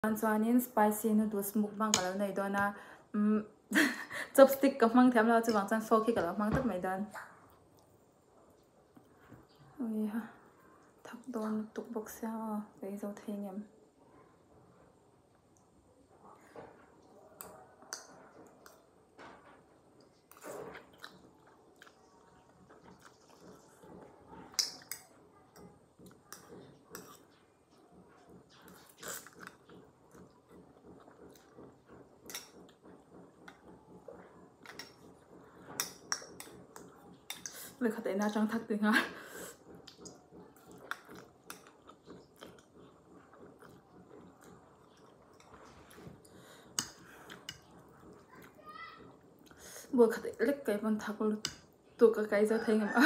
Chuanin spicy noodles mukbang kalau nei dona chopstick ka mang thiam lo chuwang chan fork hi kalau mang tak mai dan oi ha thak don tuk bok sa vei zo thengemเลยkhát na trong thắc tiếng ha buổi khát lek cái con thắc tụ cái giờ thấy ngầm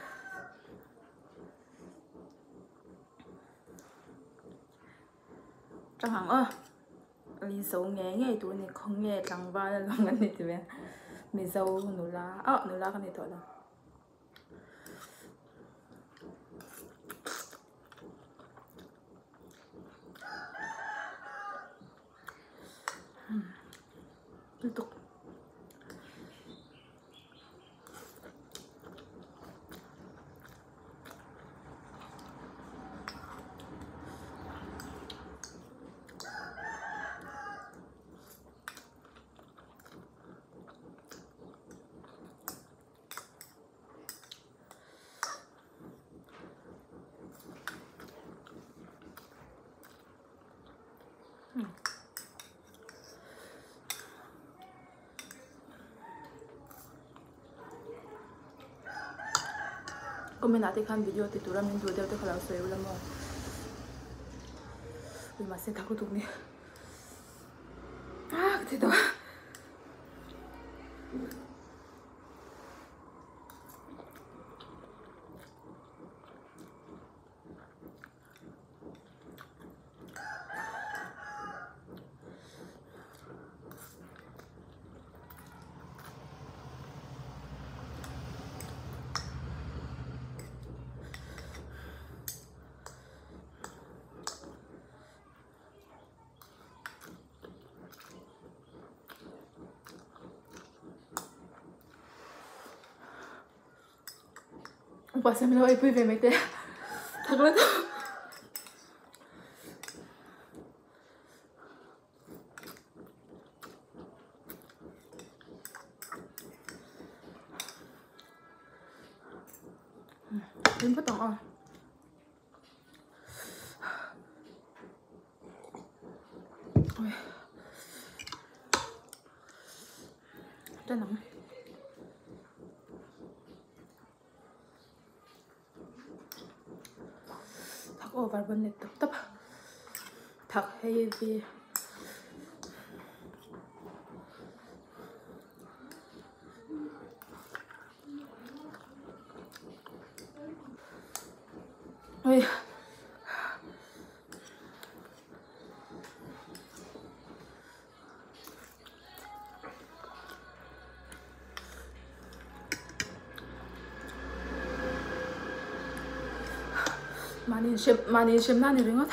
chẳng hạn lý số nghe tụi này không nghe chẳng va là lòng anh này thì vậy mình dâu nụ lá cái này thôi là tiếp tục comment natin kan video titura min do daw te khala so wala mo uy ma se ta ko tukni cái đó Pas em lo ipu về mấy tên thật là thôi đến bắt đầu rất nóng over bên này tập thật heavy ôi 많이 심란이 링어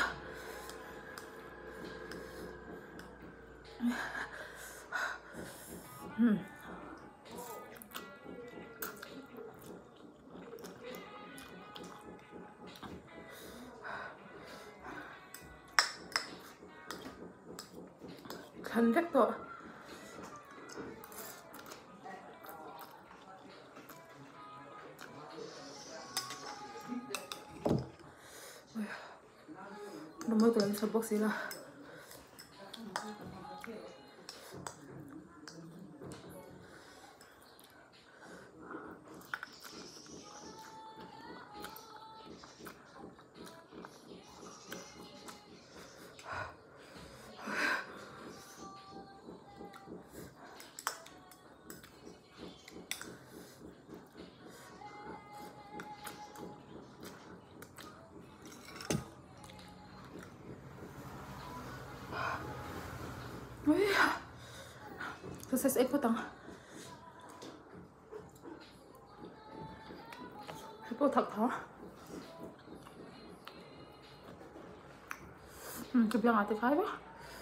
간 렉터 mới từ sập bốc xí là Sukses ipotang. Ipotak tha. Chụp lang ate khai ba.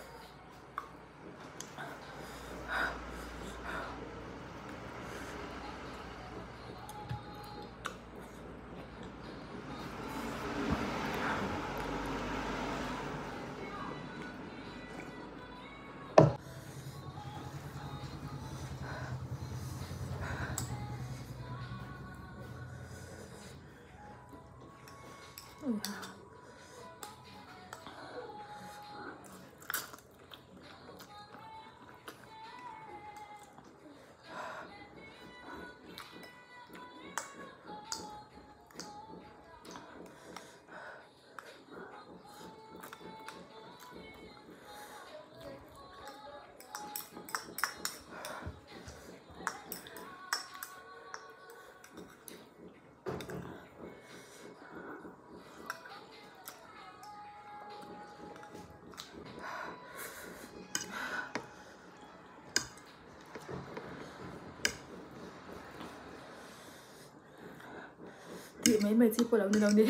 thì mấy mày chỉ của lòng đi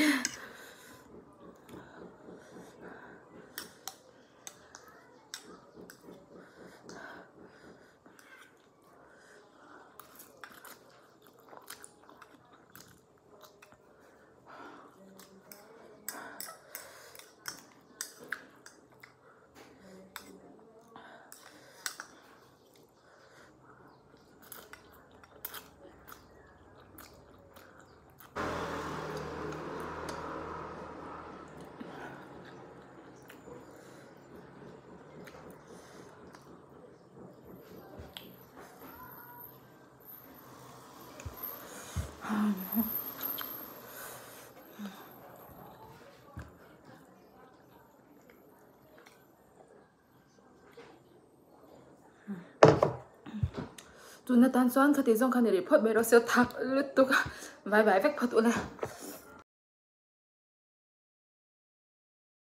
tụi nó tan xoan khá tí dòng khá này để phớt bê đó sẽ thạc lứt tục vài vài vách phớt tụi này